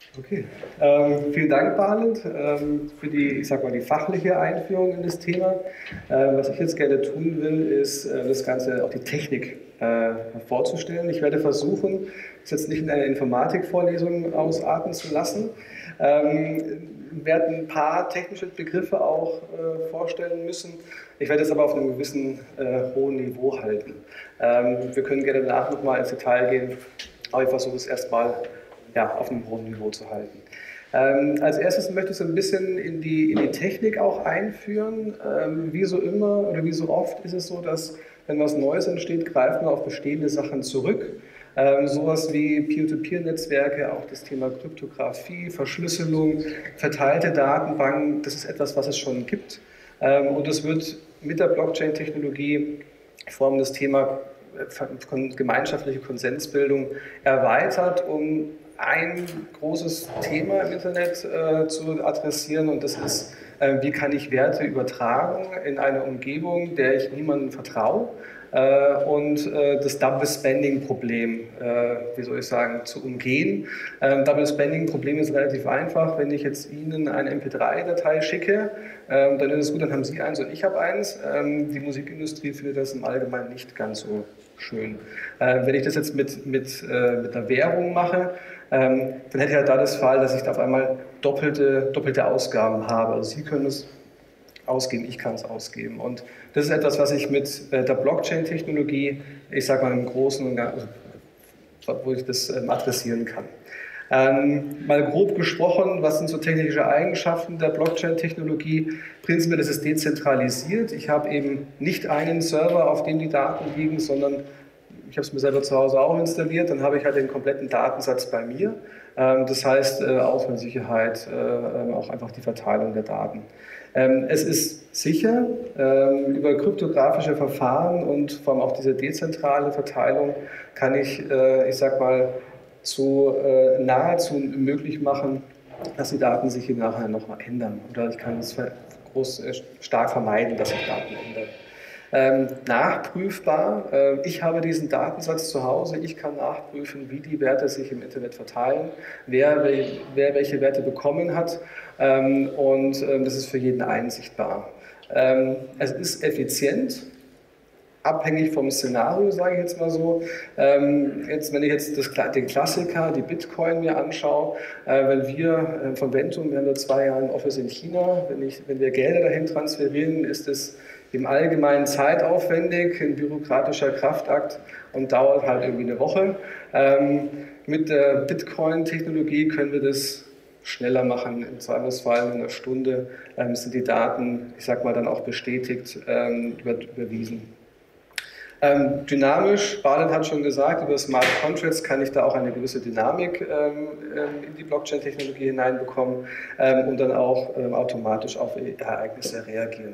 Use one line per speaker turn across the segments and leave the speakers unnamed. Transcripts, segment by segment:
Okay, vielen Dank, Barend, für die, ich sag mal, die fachliche Einführung in das Thema. Was ich jetzt gerne tun will, ist das Ganze, auch die Technik vorzustellen. Ich werde versuchen, das jetzt nicht in einer Informatikvorlesung ausarten zu lassen. Werde ein paar technische Begriffe auch vorstellen müssen. Ich werde es aber auf einem gewissen hohen Niveau halten. Wir können gerne danach nochmal ins Detail gehen, aber ich versuche es erstmal ja, auf einem hohen Niveau zu halten. Als erstes möchte ich so ein bisschen in die Technik auch einführen. Wie so immer oder wie so oft ist es so, dass wenn was Neues entsteht, greifen wir auf bestehende Sachen zurück. Sowas wie Peer-to-Peer-Netzwerke, auch das Thema Kryptographie, Verschlüsselung, verteilte Datenbanken, das ist etwas, was es schon gibt. Und es wird mit der Blockchain-Technologie vor allem das Thema gemeinschaftliche Konsensbildung erweitert, um ein großes Thema im Internet zu adressieren, und das ist, wie kann ich Werte übertragen in eine Umgebung, der ich niemandem vertraue, und das Double Spending Problem, wie soll ich sagen, zu umgehen. Double Spending Problem ist relativ einfach. Wenn ich jetzt Ihnen eine MP3-Datei schicke, dann ist es gut, dann haben Sie eins und ich habe eins. Die Musikindustrie findet das im Allgemeinen nicht ganz so schön. Wenn ich das jetzt mit einer Währung mache, dann hätte ich halt da das Fall, dass ich da auf einmal doppelte Ausgaben habe. Also Sie können es ausgeben, ich kann es ausgeben. Und das ist etwas, was ich mit der Blockchain-Technologie, ich sage mal im Großen und Ganzen, wo ich das adressieren kann. Mal grob gesprochen, was sind so technische Eigenschaften der Blockchain-Technologie? Prinzipiell ist es dezentralisiert. Ich habe eben nicht einen Server, auf dem die Daten liegen, sondern ich habe es mir selber zu Hause auch installiert, dann habe ich halt den kompletten Datensatz bei mir. Das heißt, Ausfallsicherheit, auch einfach die Verteilung der Daten. Es ist sicher, über kryptografische Verfahren und vor allem auch diese dezentrale Verteilung kann ich sag mal, nahezu möglich machen, dass die Daten sich hier nachher nochmal ändern. Oder ich kann es stark vermeiden, dass sich Daten ändern. Nachprüfbar. Ich habe diesen Datensatz zu Hause. Ich kann nachprüfen, wie die Werte sich im Internet verteilen, wer welche Werte bekommen hat. Und das ist für jeden einsichtbar. Es ist effizient, abhängig vom Szenario, sage ich jetzt mal so. Wenn ich jetzt den Klassiker, die Bitcoin mir anschaue, wenn wir von Ventum, wir haben da 2 Jahre ein Office in China, wenn wir Gelder dahin transferieren, ist es im Allgemeinen zeitaufwendig, ein bürokratischer Kraftakt und dauert halt irgendwie eine Woche. Mit der Bitcoin-Technologie können wir das schneller machen. Im Zweifelsfall in einer Stunde sind die Daten, ich sag mal, dann auch bestätigt, überwiesen. Dynamisch, Barlet hat schon gesagt, über Smart Contracts kann ich da auch eine gewisse Dynamik in die Blockchain-Technologie hineinbekommen und dann auch automatisch auf Ereignisse reagieren.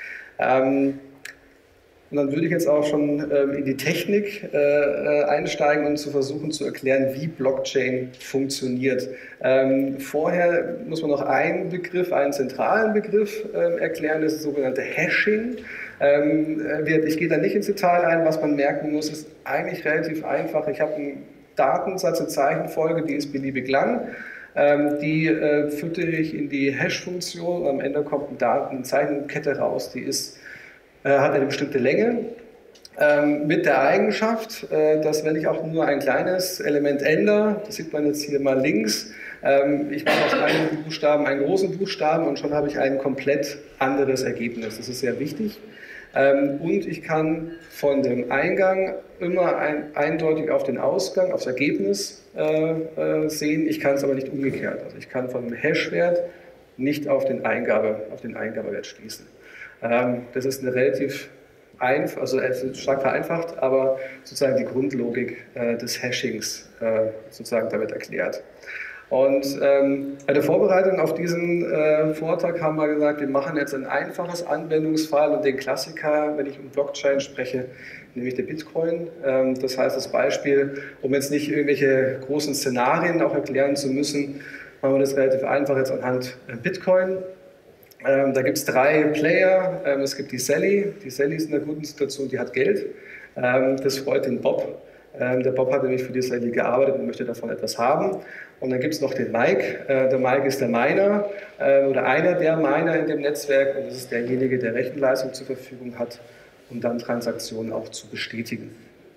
Und dann würde ich jetzt auch schon in die Technik einsteigen und zu versuchen zu erklären, wie Blockchain funktioniert. Vorher muss man noch einen zentralen Begriff erklären, das ist das sogenannte Hashing. Ich gehe da nicht ins Detail ein, was man merken muss, ist eigentlich relativ einfach. Ich habe einen Datensatz, eine Zeichenfolge, die ist beliebig lang. Die füttere ich in die Hash-Funktion und am Ende kommt eine Zeichenkette raus, die hat eine bestimmte Länge. Mit der Eigenschaft, dass wenn ich auch nur ein kleines Element ändere, das sieht man jetzt hier mal links, ich mache aus einem Buchstaben einen großen Buchstaben und schon habe ich ein komplett anderes Ergebnis. Das ist sehr wichtig. Und ich kann von dem Eingang immer eindeutig auf den Ausgang, aufs Ergebnis sehen. Ich kann es aber nicht umgekehrt. Also ich kann von dem Hash-Wert nicht auf den Eingabewert schließen. Das ist eine relativ stark vereinfacht, aber sozusagen die Grundlogik des Hashings sozusagen damit erklärt. Und bei der Vorbereitung auf diesen Vortrag haben wir gesagt, wir machen jetzt ein einfaches Anwendungsfall und den Klassiker, wenn ich um Blockchain spreche, nämlich der Bitcoin. Das heißt, das Beispiel, um jetzt nicht irgendwelche großen Szenarien auch erklären zu müssen, machen wir das relativ einfach jetzt anhand Bitcoin. Da gibt es 3 Player. Es gibt die Sally. Die Sally ist in einer guten Situation, die hat Geld. Das freut den Bob. Der Bob hat nämlich für die Sally gearbeitet und möchte davon etwas haben. Und dann gibt es noch den Mike. Der Mike ist der Miner oder einer der Miner in dem Netzwerk. Und das ist derjenige, der Rechenleistung zur Verfügung hat, um dann Transaktionen auch zu bestätigen.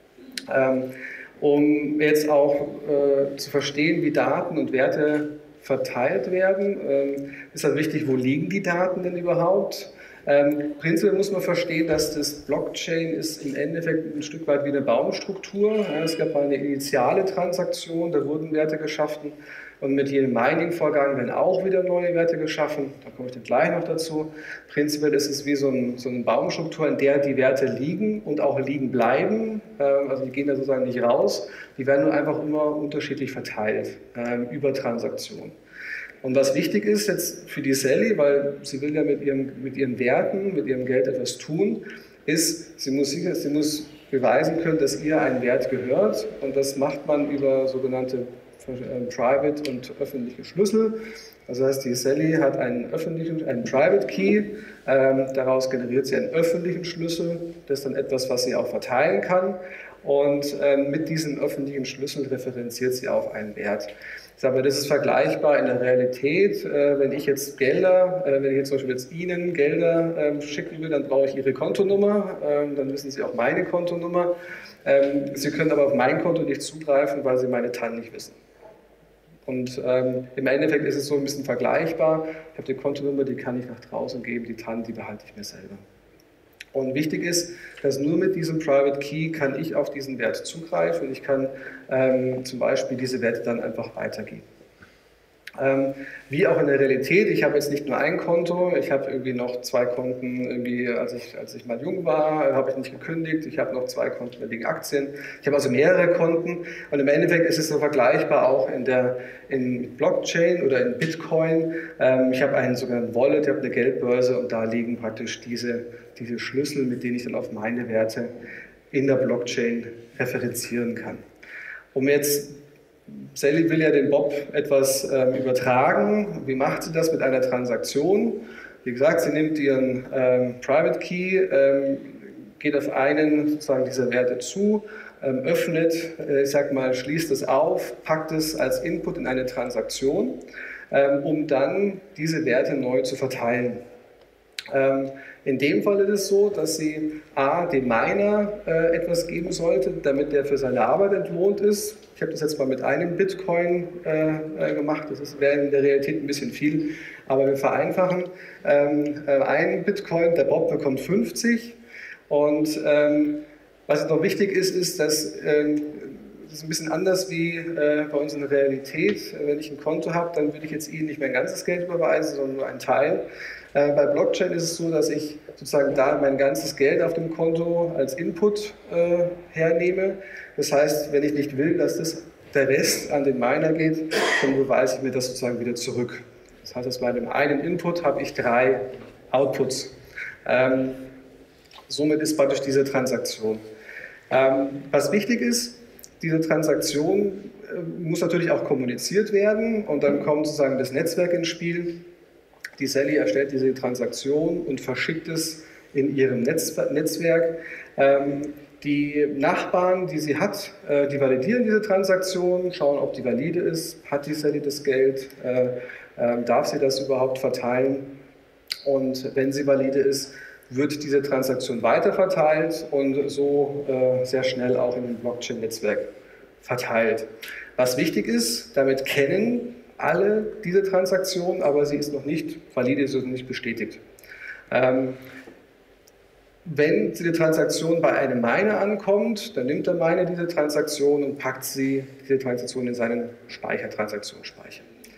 Um jetzt auch zu verstehen, wie Daten und Werte verteilt werden, ist halt wichtig, wo liegen die Daten denn überhaupt? Prinzipiell muss man verstehen, dass das Blockchain ist im Endeffekt ein Stück weit wie eine Baumstruktur. Ja, es gab mal eine initiale Transaktion, da wurden Werte geschaffen und mit jedem Mining-Vorgang werden auch wieder neue Werte geschaffen. Da komme ich dann gleich noch dazu. Prinzipiell ist es wie so eine Baumstruktur, in der die Werte liegen und auch liegen bleiben. Also die gehen da sozusagen nicht raus. Die werden nur einfach immer unterschiedlich verteilt über Transaktionen. Und was wichtig ist jetzt für die Sally, weil sie will ja mit ihren Werten, mit ihrem Geld etwas tun, ist, sie muss beweisen können, dass ihr ein Wert gehört. Und das macht man über sogenannte Private und öffentliche Schlüssel. Das heißt, die Sally hat einen Private Key, daraus generiert sie einen öffentlichen Schlüssel. Das ist dann etwas, was sie auch verteilen kann. Und mit diesem öffentlichen Schlüssel referenziert sie auf einen Wert. Ich sage mal, das ist vergleichbar in der Realität. Wenn ich jetzt wenn ich jetzt zum Beispiel jetzt Ihnen Gelder schicken will, dann brauche ich Ihre Kontonummer, dann wissen Sie auch meine Kontonummer. Sie können aber auf mein Konto nicht zugreifen, weil Sie meine TAN nicht wissen. Und im Endeffekt ist es so ein bisschen vergleichbar. Ich habe die Kontonummer, die kann ich nach draußen geben, die TAN, die behalte ich mir selber. Und wichtig ist, dass nur mit diesem Private Key kann ich auf diesen Wert zugreifen und ich kann zum Beispiel diese Werte dann einfach weitergeben. Wie auch in der Realität, ich habe jetzt nicht nur ein Konto, ich habe irgendwie noch 2 Konten, irgendwie, als ich mal jung war, habe ich nicht gekündigt, ich habe noch 2 Konten wegen Aktien, ich habe also mehrere Konten und im Endeffekt ist es so vergleichbar auch in Blockchain oder in Bitcoin. Ich habe einen sogenannten Wallet, ich habe eine Geldbörse und da liegen praktisch diese Schlüssel, mit denen ich dann auf meine Werte in der Blockchain referenzieren kann. Sally will ja den Bob etwas übertragen. Wie macht sie das mit einer Transaktion? Wie gesagt, sie nimmt ihren Private Key, geht auf einen sozusagen dieser Werte zu, öffnet, schließt es auf, packt es als Input in eine Transaktion, um dann diese Werte neu zu verteilen. In dem Fall ist es so, dass sie dem Miner etwas geben sollte, damit der für seine Arbeit entlohnt ist. Ich habe das jetzt mal mit einem Bitcoin gemacht, das wäre in der Realität ein bisschen viel, aber wir vereinfachen. Ein Bitcoin, der Bob bekommt 50 und was jetzt noch wichtig ist, dass das ist ein bisschen anders wie bei uns in der Realität. Wenn ich ein Konto habe, dann würde ich jetzt Ihnen nicht mein ganzes Geld überweisen, sondern nur einen Teil. Bei Blockchain ist es so, dass ich sozusagen da mein ganzes Geld auf dem Konto als Input hernehme. Das heißt, wenn ich nicht will, dass der Rest an den Miner geht, dann überweise ich mir das sozusagen wieder zurück. Das heißt, bei dem einen Input habe ich 3 Outputs. Somit ist praktisch diese Transaktion. Was wichtig ist, diese Transaktion muss natürlich auch kommuniziert werden und dann kommt sozusagen das Netzwerk ins Spiel. Die Sally erstellt diese Transaktion und verschickt es in ihrem Netzwerk. Die Nachbarn, die sie hat, die validieren diese Transaktion, schauen, ob die valide ist, hat die Sally das Geld, darf sie das überhaupt verteilen und wenn sie valide ist, wird diese Transaktion weiterverteilt und so sehr schnell auch in dem Blockchain-Netzwerk verteilt. Was wichtig ist, damit kennen alle diese Transaktionen, aber sie ist noch nicht valide, sie ist noch nicht bestätigt. Wenn diese Transaktion bei einem Miner ankommt, dann nimmt der Miner diese Transaktion und packt diese Transaktion in seinen Transaktionsspeicher.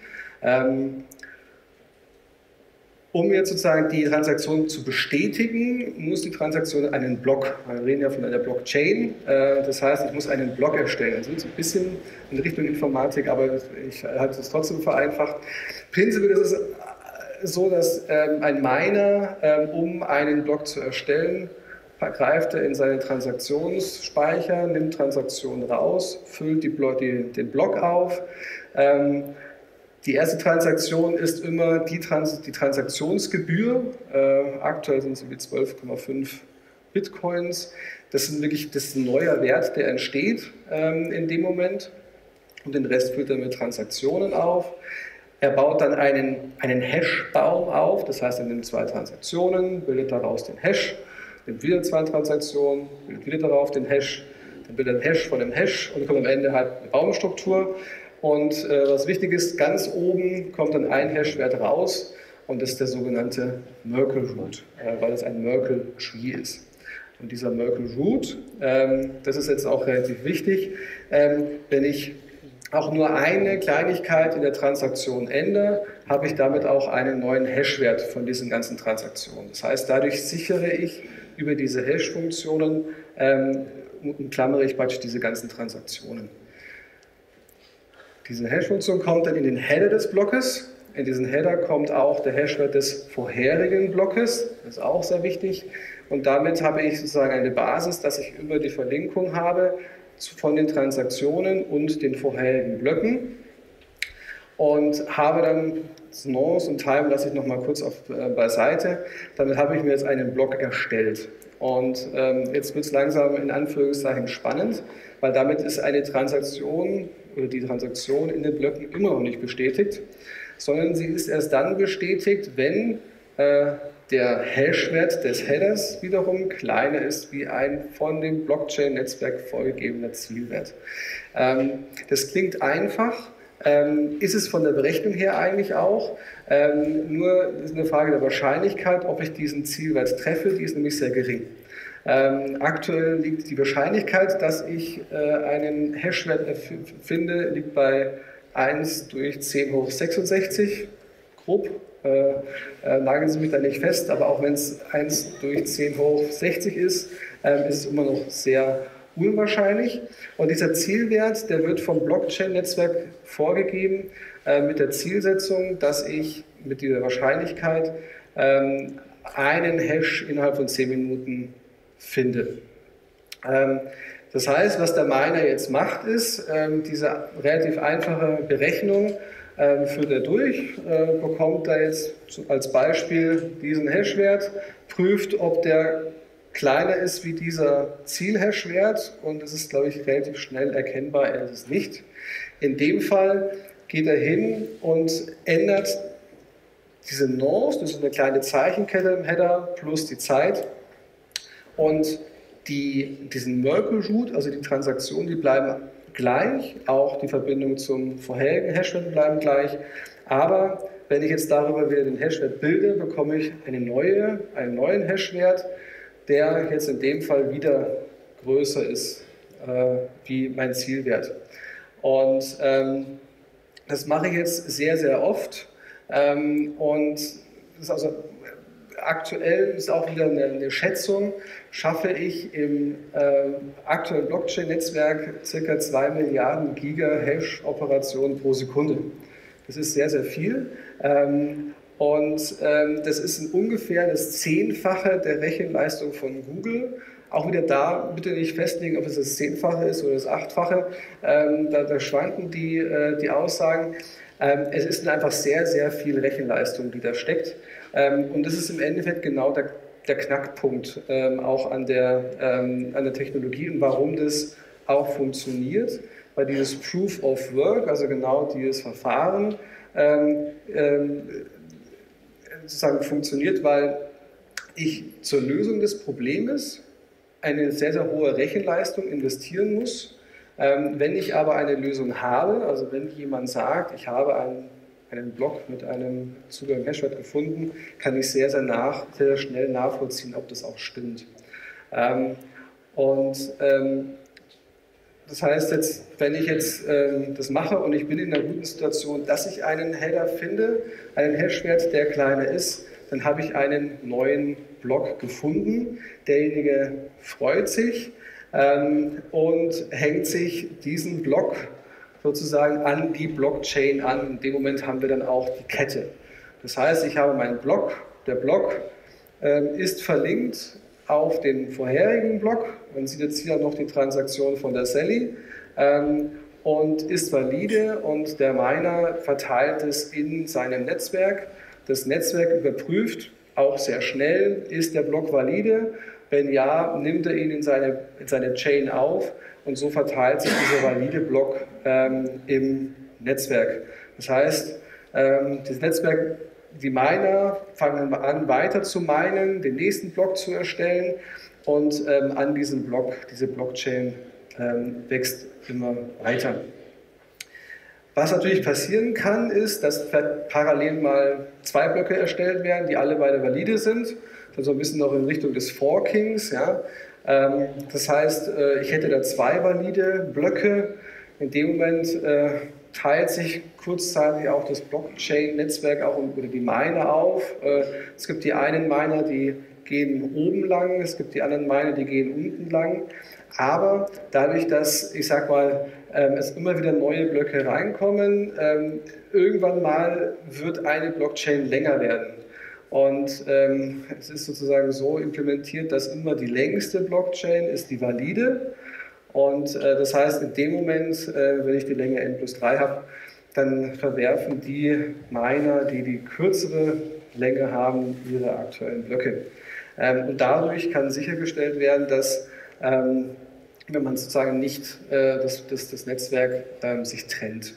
Um jetzt sozusagen die Transaktion zu bestätigen, muss die Transaktion einen Block, wir reden ja von einer Blockchain, das heißt, ich muss einen Block erstellen. Das ist ein bisschen in Richtung Informatik, aber ich halte es trotzdem vereinfacht. Prinzipiell ist es so, dass ein Miner, um einen Block zu erstellen, greift er in seinen Transaktionsspeicher, nimmt Transaktionen raus, füllt den Block auf. Die erste Transaktion ist immer die Transaktionsgebühr. Aktuell sind es wie 12,5 Bitcoins. Das ist ein neuer Wert, der entsteht in dem Moment. Und den Rest füllt er mit Transaktionen auf. Er baut dann einen Hash-Baum auf, das heißt, er nimmt zwei Transaktionen, bildet daraus den Hash, nimmt wieder zwei Transaktionen, bildet wieder darauf den Hash, dann bildet er einen Hash von dem Hash und kommt am Ende halt eine Baumstruktur. Und was wichtig ist, ganz oben kommt dann ein Hash-Wert raus und das ist der sogenannte Merkle Root, weil es ein Merkle Tree ist. Und dieser Merkle Root, das ist jetzt auch relativ wichtig, wenn ich auch nur eine Kleinigkeit in der Transaktion ändere, habe ich damit auch einen neuen Hash-Wert von diesen ganzen Transaktionen. Das heißt, dadurch sichere ich über diese Hash-Funktionen und klammere ich praktisch diese ganzen Transaktionen. Diese Hash-Funktion kommt dann in den Header des Blockes. In diesen Header kommt auch der Hash-Wert des vorherigen Blockes. Das ist auch sehr wichtig. Und damit habe ich sozusagen eine Basis, dass ich über die Verlinkung habe von den Transaktionen und den vorherigen Blöcken. Und habe dann Nonce und Time lasse ich nochmal kurz beiseite. Damit habe ich mir jetzt einen Block erstellt. Und jetzt wird es langsam in Anführungszeichen spannend, weil damit ist eine Transaktion oder die Transaktion in den Blöcken immer noch nicht bestätigt, sondern sie ist erst dann bestätigt, wenn der Hashwert des Headers wiederum kleiner ist wie ein von dem Blockchain-Netzwerk vorgegebener Zielwert. Das klingt einfach, ist es von der Berechnung her eigentlich auch, nur ist eine Frage der Wahrscheinlichkeit, ob ich diesen Zielwert treffe, die ist nämlich sehr gering. Aktuell liegt die Wahrscheinlichkeit, dass ich einen Hashwert finde, liegt bei 1 durch 10 hoch 66, grob. Nageln Sie mich da nicht fest, aber auch wenn es 1 durch 10 hoch 60 ist, ist es immer noch sehr unwahrscheinlich. Und dieser Zielwert, der wird vom Blockchain-Netzwerk vorgegeben mit der Zielsetzung, dass ich mit dieser Wahrscheinlichkeit einen Hash innerhalb von 10 Minuten finde. Das heißt, was der Miner jetzt macht, ist, diese relativ einfache Berechnung führt er durch, bekommt da jetzt als Beispiel diesen Hashwert, prüft, ob der kleiner ist wie dieser Ziel-Hashwert und es ist, glaube ich, relativ schnell erkennbar, er ist es nicht. In dem Fall geht er hin und ändert diese Nonce, das ist eine kleine Zeichenkette im Header, plus die Zeit und diesen Merkle Root, also die Transaktionen, die bleiben gleich, auch die Verbindung zum vorherigen Hashwert bleiben gleich, aber wenn ich jetzt darüber wieder den Hashwert bilde, bekomme ich einen neuen Hashwert, der jetzt in dem Fall wieder größer ist wie mein Zielwert. Und das mache ich jetzt sehr, sehr oft und das ist also aktuell ist auch wieder eine Schätzung, schaffe ich im aktuellen Blockchain-Netzwerk ca. 2 Milliarden Giga-Hash-Operationen pro Sekunde. Das ist sehr, sehr viel. Das ist ungefähr das 10-fache der Rechenleistung von Google. Auch wieder da, bitte nicht festlegen, ob es das 10-fache ist oder das 8-fache. Da schwanken die Aussagen. Es ist einfach sehr, sehr viel Rechenleistung, die da steckt. Und das ist im Endeffekt genau der Knackpunkt auch an der Technologie und warum das auch funktioniert. Weil dieses Proof of Work, also genau dieses Verfahren, sozusagen funktioniert, weil ich zur Lösung des Problems eine sehr, sehr hohe Rechenleistung investieren muss. Wenn ich aber eine Lösung habe, also wenn jemand sagt, ich habe einen Block mit einem Zugang Hashwert gefunden, kann ich sehr, sehr schnell nachvollziehen, ob das auch stimmt. Das heißt jetzt, wenn ich jetzt das mache und ich bin in einer guten Situation, dass ich einen Header finde, einen Hashwert, der kleiner ist, dann habe ich einen neuen Block gefunden. Derjenige freut sich und hängt sich diesen Block sozusagen an die Blockchain an. In dem Moment haben wir dann auch die Kette. Das heißt, ich habe meinen Block, der Block ist verlinkt auf den vorherigen Block. Man sieht jetzt hier noch die Transaktion von der Sally und ist valide und der Miner verteilt es in seinem Netzwerk. Das Netzwerk überprüft auch sehr schnell, ist der Block valide Wenn ja, nimmt er ihn in seine Chain auf und so verteilt sich dieser valide Block im Netzwerk. Das heißt, das Netzwerk, die Miner fangen an, weiter zu minen, den nächsten Block zu erstellen und an diesem Block, diese Blockchain wächst immer weiter. Was natürlich passieren kann, ist, dass parallel mal 2 Blöcke erstellt werden, die alle beide valide sind. Also ein bisschen noch in Richtung des Forkings. Ja. Das heißt, ich hätte da 2 valide Blöcke. In dem Moment teilt sich kurzzeitig auch das Blockchain-Netzwerk oder die Miner auf. Es gibt die einen Miner, die gehen oben lang, es gibt die anderen Miner, die gehen unten lang. Aber dadurch, dass, ich sag mal, es immer wieder neue Blöcke reinkommen, irgendwann mal wird eine Blockchain länger werden. Und es ist sozusagen so implementiert, dass immer die längste Blockchain ist die valide. Und das heißt, in dem Moment, wenn ich die Länge n+3 habe, dann verwerfen die Miner, die die kürzere Länge haben, ihre aktuellen Blöcke. Und dadurch kann sichergestellt werden, dass, wenn man sozusagen nicht das Netzwerk sich trennt.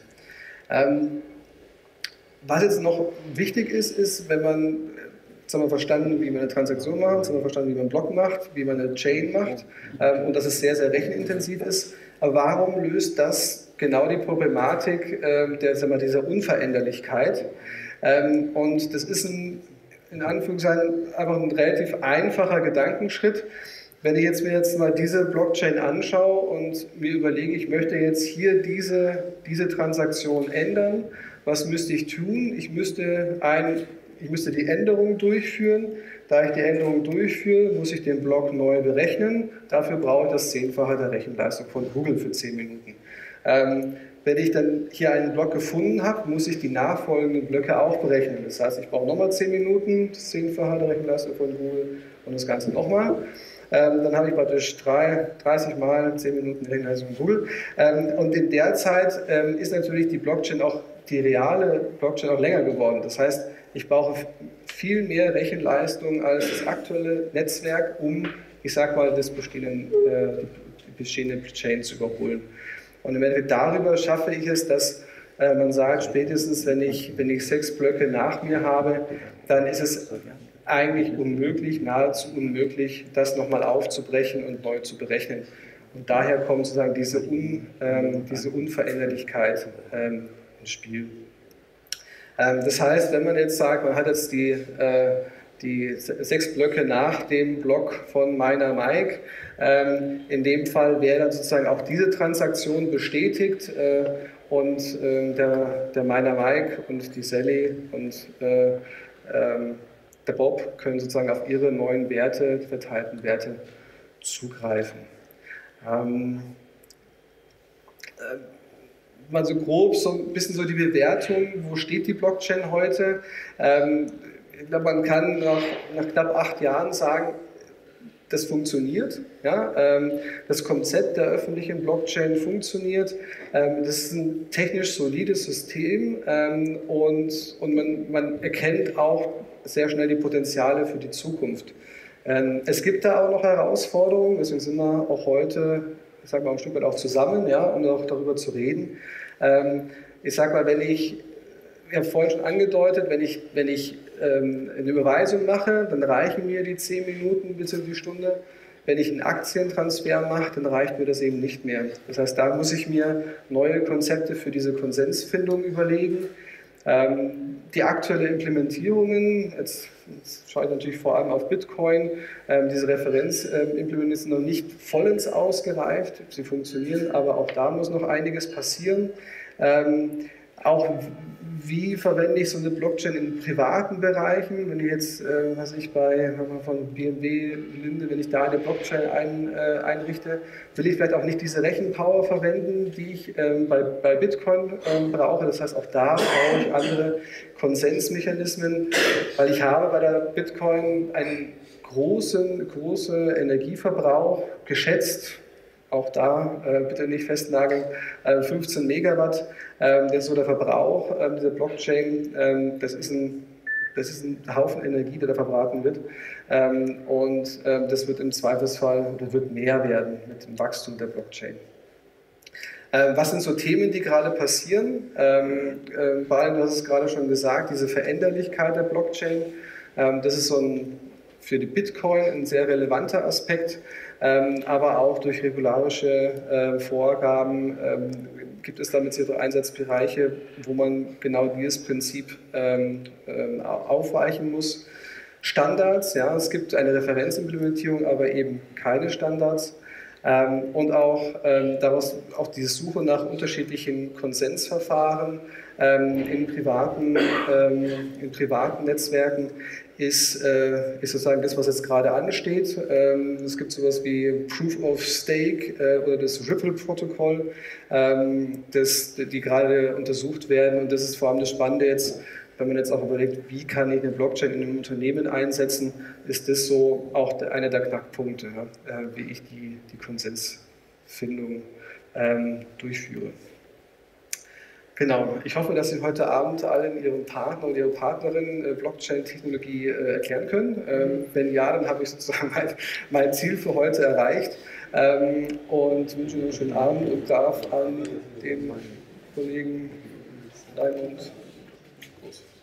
Was jetzt noch wichtig ist, wenn man, jetzt haben wir verstanden, wie man eine Transaktion macht, jetzt haben wir verstanden, wie man einen Block macht, wie man eine Chain macht und dass es sehr, sehr rechenintensiv ist. Aber warum löst das genau die Problematik dieser Unveränderlichkeit? Und das ist in Anführungszeichen einfach ein relativ einfacher Gedankenschritt. Wenn ich mir jetzt mal diese Blockchain anschaue und mir überlege, ich möchte jetzt hier diese Transaktion ändern, was müsste ich tun? Ich müsste die Änderung durchführen. Da ich die Änderung durchführe, muss ich den Block neu berechnen. Dafür brauche ich das 10-fache der Rechenleistung von Google für 10 Minuten. Wenn ich dann hier einen Block gefunden habe, muss ich die nachfolgenden Blöcke auch berechnen. Das heißt, ich brauche nochmal 10 Minuten, das 10-fache der Rechenleistung von Google und das Ganze nochmal. Dann habe ich praktisch 30 mal 10 Minuten Rechenleistung von Google. Und in der Zeit ist natürlich die reale Blockchain auch länger geworden. Das heißt, ich brauche viel mehr Rechenleistung als das aktuelle Netzwerk, um, ich sag mal, die bestehende Chain zu überholen. Und im Endeffekt darüber schaffe ich es, dass man sagt, spätestens wenn ich 6 Blöcke nach mir habe, dann ist es eigentlich unmöglich, nahezu unmöglich, das nochmal aufzubrechen und neu zu berechnen. Und daher kommt sozusagen diese Unveränderlichkeit ins Spiel. Das heißt, wenn man jetzt sagt, man hat jetzt die 6 Blöcke nach dem Block von Miner Mike, in dem Fall wäre dann sozusagen auch diese Transaktion bestätigt und der Miner Mike und die Sally und der Bob können sozusagen auf ihre neuen Werte, verteilten Werte zugreifen. Mal so grob, so ein bisschen so die Bewertung, wo steht die Blockchain heute? Ich glaube, man kann nach knapp 8 Jahren sagen, das funktioniert. Ja? Das Konzept der öffentlichen Blockchain funktioniert. Das ist ein technisch solides System und man erkennt auch sehr schnell die Potenziale für die Zukunft. Es gibt da auch noch Herausforderungen, deswegen sind wir auch heute, ich sage mal, ein Stück weit auch zusammen, ja, um auch darüber zu reden. Ich sage mal, ich habe vorhin schon angedeutet, wenn ich eine Überweisung mache, dann reichen mir die 10 Minuten bis in die Stunde. Wenn ich einen Aktientransfer mache, dann reicht mir das eben nicht mehr. Das heißt, da muss ich mir neue Konzepte für diese Konsensfindung überlegen. Die aktuelle Implementierungen, jetzt schaue ich natürlich vor allem auf Bitcoin, diese Referenzimplementierungen sind noch nicht vollends ausgereift, sie funktionieren, aber auch da muss noch einiges passieren. Auch wie verwende ich so eine Blockchain in privaten Bereichen, wenn ich jetzt, von BMW, Linde, wenn ich da eine Blockchain einrichte, will ich vielleicht auch nicht diese Rechenpower verwenden, die ich bei Bitcoin brauche. Das heißt, auch da brauche ich andere Konsensmechanismen, weil ich habe bei der Bitcoin einen großen Energieverbrauch geschätzt. Auch da bitte nicht festnageln, 15 Megawatt, das ist so der Verbrauch dieser Blockchain. Das ist ein das ist ein Haufen Energie, der da verbraten wird. Das wird im Zweifelsfall oder wird mehr werden mit dem Wachstum der Blockchain. Was sind so Themen, die gerade passieren? Brian, du hast es gerade schon gesagt, diese Veränderlichkeit der Blockchain. Das ist für die Bitcoin ein sehr relevanter Aspekt, aber auch durch regularische Vorgaben gibt es damit sehr Einsatzbereiche, wo man genau dieses Prinzip aufweichen muss. Standards, ja, es gibt eine Referenzimplementierung, aber eben keine Standards. Und daraus auch die Suche nach unterschiedlichen Konsensverfahren in privaten Netzwerken ist sozusagen das, was jetzt gerade ansteht. Es gibt sowas wie Proof of Stake oder das Ripple-Protokoll, die gerade untersucht werden. Und das ist vor allem das Spannende jetzt, wenn man jetzt auch überlegt, wie kann ich eine Blockchain in einem Unternehmen einsetzen, ist das so auch einer der Knackpunkte, wie ich die Konsensfindung durchführe. Genau, ich hoffe, dass Sie heute Abend allen Ihren Partner und Ihre Partnerin Blockchain-Technologie erklären können. Wenn ja, dann habe ich sozusagen mein Ziel für heute erreicht und wünsche Ihnen einen schönen Abend und darf an den Kollegen Raimund Groß.